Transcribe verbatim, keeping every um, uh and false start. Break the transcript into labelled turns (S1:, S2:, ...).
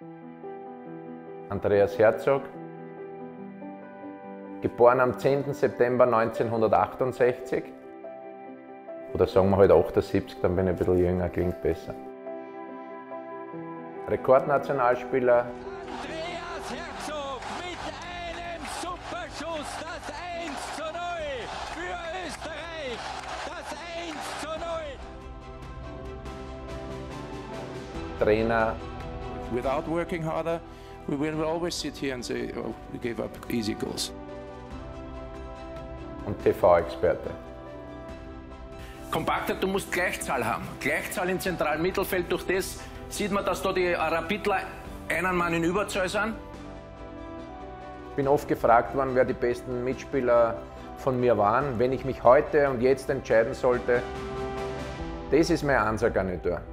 S1: Andreas Herzog, geboren am zehnten September neunzehnhundertachtundsechzig. Oder sagen wir halt achtundsiebzig, dann bin ich ein bisschen jünger, klingt besser. Rekordnationalspieler.
S2: Andreas Herzog mit einem Superschuss, das eins zu null für Österreich, das eins zu null.
S1: Trainer.
S3: Without working harder, we will always sit here and say, oh, we gave up easy goals.
S1: Und T V-Experte.
S4: Kompakter, du musst Gleichzahl haben. Gleichzahl im zentralen Mittelfeld. Durch das sieht man, dass da die Rapidler einen Mann in Überzahl sind.
S1: Ich bin oft gefragt worden, wer die besten Mitspieler von mir waren. Wenn ich mich heute und jetzt entscheiden sollte, das ist meine Einser-Garnitur.